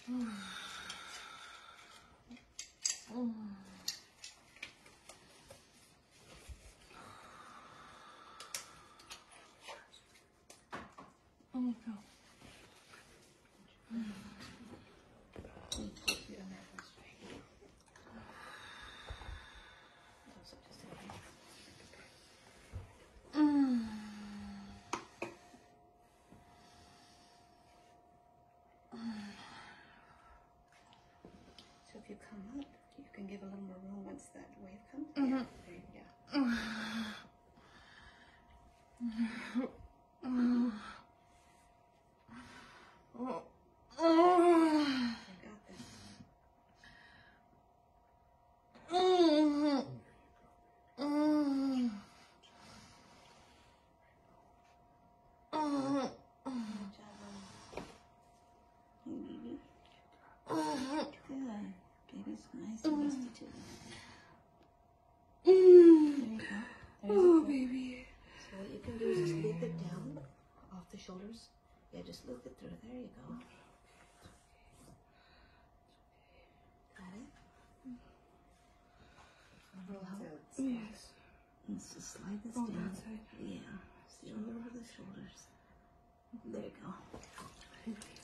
So if you come up, you can give a little more room once that wave comes. Yeah, there you go. Shoulders. Yeah, just lift it through. There you go. Got it? A little help? Yes. And so slide this down. That side. Yeah. Feel over the shoulders. There you go.